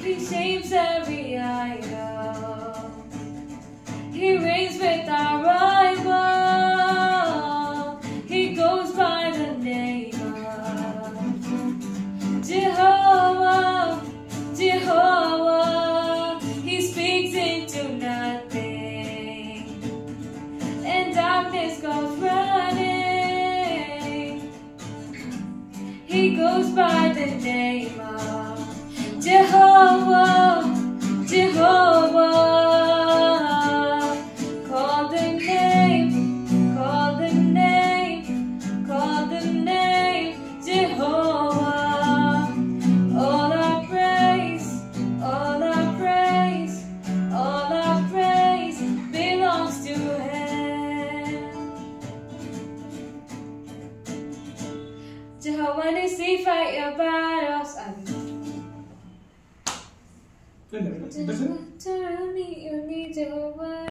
He shapes every idol. He reigns without rival. He goes by the name of Jehovah, Jehovah. He speaks into nothing, and darkness goes running. He goes by the name of Jehovah, Jehovah. Call the name, call the name, call the name, Jehovah. All our praise, all our praise, all our praise belongs to Him. Jehovah Nissi, fight your battles. Tell me you need Jehovah.